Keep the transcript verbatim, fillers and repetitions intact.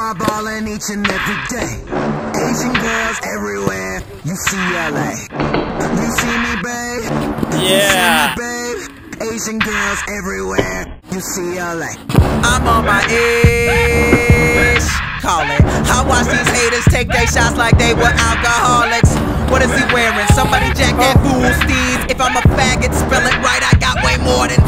I ballin' each and every day. Asian girls everywhere, U C L A. You see me, babe? Yeah. You see me, babe? Asian girls everywhere, U C L A. I'm on my ish. Call it. I watch these haters take their shots like they were alcoholics. What is he wearing? Somebody jack that fool steez. If I'm a faggot, spell it right. I got way more than